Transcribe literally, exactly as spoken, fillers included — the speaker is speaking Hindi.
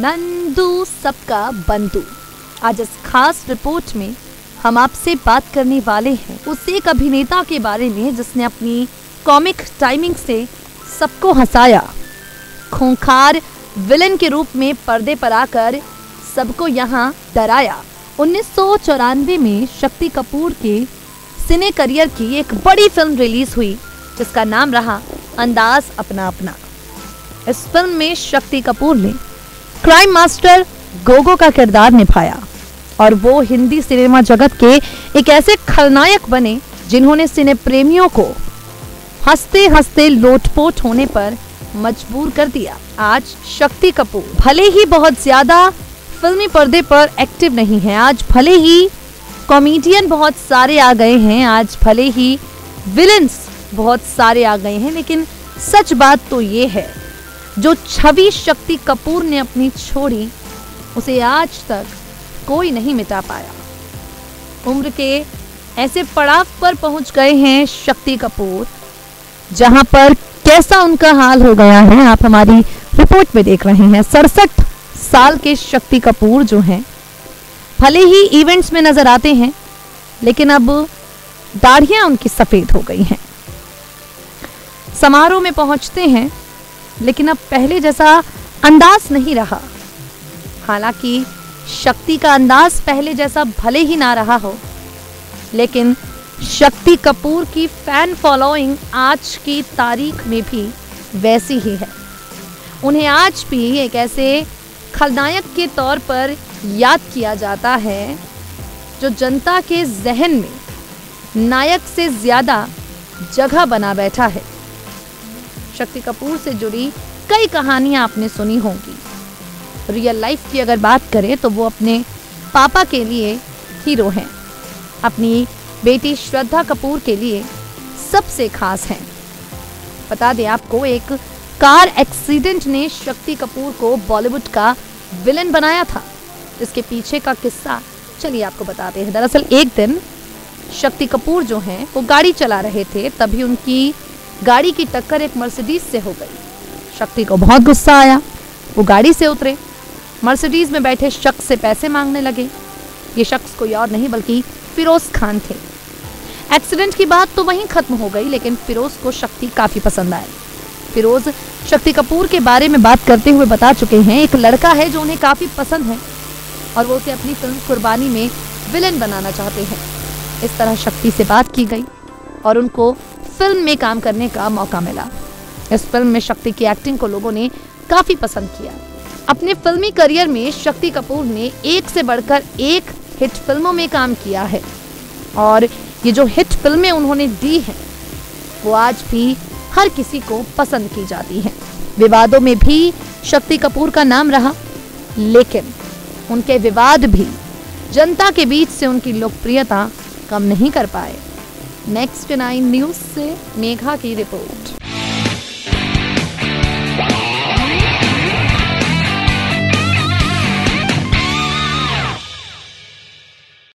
नंदू सबका बंधु। आज इस खास रिपोर्ट में हम आपसे बात करने वाले हैं उस एक अभिनेता के बारे में जिसने अपनी कॉमिक टाइमिंग से सबको हंसाया, खूंखार विलन के रूप में पर्दे पर आकर सबको यहाँ डराया। उन्नीस सौ चौरानवे में शक्ति कपूर के सिने करियर की एक बड़ी फिल्म रिलीज हुई जिसका नाम रहा अंदाज अपना अपना। इस फिल्म में शक्ति कपूर ने क्राइम मास्टर गोगो का किरदार निभाया और वो हिंदी सिनेमा जगत के एक ऐसे खलनायक बने जिन्होंने सिने प्रेमियों को हंसते हंसते लोटपोट होने पर मजबूर कर दिया। आज शक्ति कपूर भले ही बहुत ज्यादा फिल्मी पर्दे पर एक्टिव नहीं है, आज भले ही कॉमेडियन बहुत सारे आ गए हैं, आज भले ही विलन्स बहुत सारे आ गए हैं, लेकिन सच बात तो ये है जो छवि शक्ति कपूर ने अपनी छोड़ी उसे आज तक कोई नहीं मिटा पाया। उम्र के ऐसे पड़ाव पर पहुंच गए हैं शक्ति कपूर जहां पर कैसा उनका हाल हो गया है आप हमारी रिपोर्ट में देख रहे हैं। सड़सठ साल के शक्ति कपूर जो हैं भले ही इवेंट्स में नजर आते हैं लेकिन अब दाढ़ियां उनकी सफेद हो गई हैं। समारोह में पहुंचते हैं लेकिन अब पहले जैसा अंदाज नहीं रहा। हालांकि शक्ति का अंदाज पहले जैसा भले ही ना रहा हो लेकिन शक्ति कपूर की फैन फॉलोइंग आज की तारीख में भी वैसी ही है। उन्हें आज भी एक ऐसे खलनायक के तौर पर याद किया जाता है जो जनता के जहन में नायक से ज्यादा जगह बना बैठा है। शक्ति कपूर से जुड़ी कई कहानियां आपने सुनी होंगी। रियल लाइफ की अगर बात करें तो वो अपने पापा के लिए हीरो हैं, अपनी बेटी श्रद्धा कपूर के लिए सबसे खास हैं। बता दें आपको, एक कार एक्सीडेंट ने शक्ति कपूर को बॉलीवुड का विलन बनाया था, जिसके पीछे का किस्सा चलिए आपको बताते हैं। दरअसल एक दिन शक्ति कपूर जो हैं वो गाड़ी चला रहे थे, तभी उनकी गाड़ी की टक्कर एक मर्सिडीज से हो गई। शक्ति को बहुत गुस्सा आया, वो गाड़ी से उतरे, मर्सिडीज में बैठे शख्स से पैसे मांगने लगे। ये शख्स कोई और नहीं बल्कि फिरोज खान थे। एक्सीडेंट की बात तो वहीं खत्म हो गई लेकिन फिरोज को शक्ति काफी पसंद आए। फिरोज शक्ति कपूर के बारे में बात करते हुए बता चुके हैं एक लड़का है जो उन्हें काफी पसंद है और वो उसे अपनी फिल्म कुर्बानी में विलन बनाना चाहते हैं। इस तरह शक्ति से बात की गई और उनको फिल्म में काम करने का मौका मिला। इस फिल्म में शक्ति की एक्टिंग को लोगों ने काफी पसंद किया। अपने फिल्मी करियर में शक्ति कपूर ने एक से बढ़कर एक हिट फिल्मों में काम किया है और ये जो हिट फिल्में उन्होंने दी हैं वो आज भी हर किसी को पसंद की जाती हैं। विवादों में भी शक्ति कपूर का नाम रहा लेकिन उनके विवाद भी जनता के बीच से उनकी लोकप्रियता कम नहीं कर पाए। नेक्स्ट नाइन न्यूज से मेघा की रिपोर्ट।